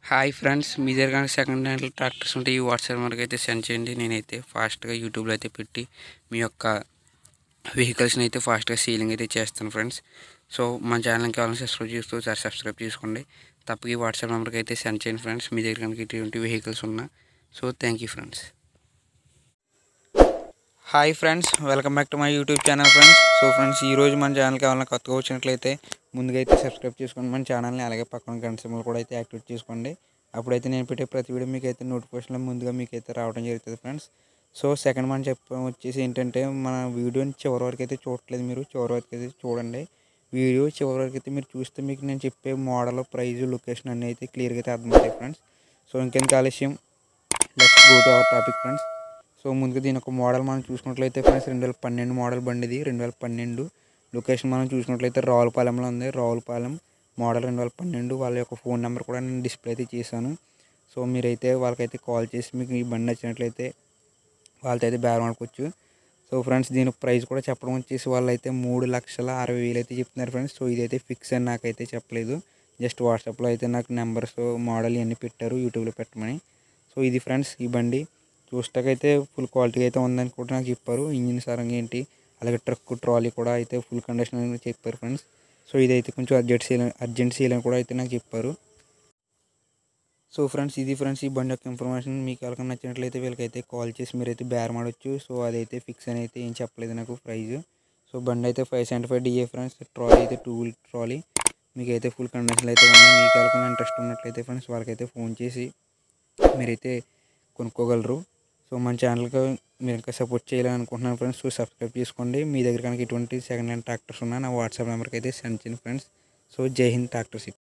Hi friends, మీ దగ్గర కానీ second hand tractors ఉంటే ఈ వాట్సాప్ నెంబర్కి అయితే సెండ్ చేయండి. నేనైతే ఫాస్ట్గా యూట్యూబ్లో అయితే పెట్టి మీ యొక్క వెహికల్స్ని అయితే ఫాస్ట్గా సీలింగ్ అయితే చేస్తాను ఫ్రెండ్స్. సో మన ఛానల్కి కావాలని సబ్స్క్రైబ్ చేస్తూ ఒకసారి సబ్స్క్రైబ్ చేసుకోండి. తప్పక ఈ వాట్సాప్ నెంబర్కి అయితే సెండ్ చేయండి ఫ్రెండ్స్, మీ దగ్గర కనుక ఇటువంటి వెహికల్స్ ఉన్నా. So thank you friends. Hi friends, welcome back to my YouTube channel friends. So friends, ఈరోజు మన ఛానల్కి కావాలన్నా కొత్తగా వచ్చినట్లయితే ముందుగా అయితే సబ్స్క్రైబ్ చేసుకోండి మన ఛానల్ని. అలాగే పక్కన గంట సింబల్ కూడా అయితే యాక్టివేట్ చేసుకోండి. అప్పుడైతే నేను పెట్టే ప్రతి వీడియో మీకు అయితే నోటిఫికేషన్లో ముందుగా మీకు అయితే రావడం జరుగుతుంది ఫ్రెండ్స్. సో సెకండ్ మనం వచ్చేసి ఏంటంటే, మన వీడియోని చివరి వరకు అయితే చూడట్లేదు మీరు, చివరి వరకు అయితే చూడండి. వీడియో చివరి వరకు అయితే మీరు చూస్తే మీకు నేను చెప్పే మోడల్, ప్రైజ్, లొకేషన్ అన్నీ అయితే క్లియర్గా అయితే అర్థమవుతాయి ఫ్రెండ్స్. సో ఇంకెందుకు ఆలస్యం, let's go to our topic friends. So ముందుగా దీని ఒక మోడల్ మనం చూసుకున్నట్లయితే ఫ్రెండ్స్ 2012 మోడల్ బండి ఇది. 2012 లొకేషన్ మనం చూసుకున్నట్లయితే రావులపాలెంలో ఉంది. రావులపాలెం మోడల్ 2012. వాళ్ళ యొక్క ఫోన్ నెంబర్ కూడా నేను డిస్ప్లే అయితే చేశాను. సో మీరైతే వాళ్ళకైతే కాల్ చేసి మీకు ఈ బండి నచ్చినట్లయితే వాళ్ళతో అయితే బేరం ఆడుకోవచ్చు. సో ఫ్రెండ్స్, దీని ప్రైస్ కూడా చెప్పడం వచ్చేసి వాళ్ళైతే 3,60,000 అయితే చెప్తున్నారు ఫ్రెండ్స్. సో ఇదైతే ఫిక్స్ అని నాకైతే చెప్పలేదు, జస్ట్ వాట్సాప్లో అయితే నాకు నెంబర్స్, మోడల్ ఇవన్నీ పెట్టారు యూట్యూబ్లో పెట్టమని. సో ఇది ఫ్రెండ్స్ ఈ బండి. చూస్తాకైతే ఫుల్ క్వాలిటీ అయితే ఉందని కూడా నాకు చెప్పారు. ఇంజిన్ సరంగా ఏంటి, అలాగే ట్రక్, ట్రాలీ కూడా అయితే ఫుల్ కండిషన్ అని చెప్పారు ఫ్రెండ్స్. సో ఇదైతే కొంచెం అర్జెంట్ సేల్ అని కూడా అయితే నాకు చెప్పారు. సో ఫ్రెండ్స్, ఇది ఫ్రెండ్స్ ఈ బండి యొక్క ఇన్ఫర్మేషన్. మీకు ఎవరికైనా నచ్చినట్లయితే వీళ్ళకైతే కాల్ చేసి మీరైతే బేరం ఆడొచ్చు. సో అదైతే ఫిక్స్ అని అయితే ఏం చెప్పలేదు నాకు ప్రైజ్. సో బండి అయితే 575 DA ఫ్రెండ్స్. ట్రాలీ అయితే 2 వీల్ ట్రాలీ. మీకైతే ఫుల్ కండిషన్లు అయితే ఉన్నాయి. మీకు ఎవరికైనా ఇంట్రెస్ట్ ఉన్నట్లయితే ఫ్రెండ్స్ వాళ్ళకైతే ఫోన్ చేసి మీరైతే కొనుక్కోగలరు. సో మన ఛానల్కి మీరు ఇంకా సపోర్ట్ చేయాలనుకుంటున్నాను ఫ్రెండ్స్. సో సబ్స్క్రైబ్ చేసుకోండి. మీ దగ్గర కనుక ఇటువంటి సెకండ్ హ్యాండ్ ట్రాక్టర్స్ ఉన్నా నా వాట్సాప్ నెంబర్కి అయితే సెండ్ చేయండి ఫ్రెండ్స్. సో జై హింద్ ట్రాక్టర్స్.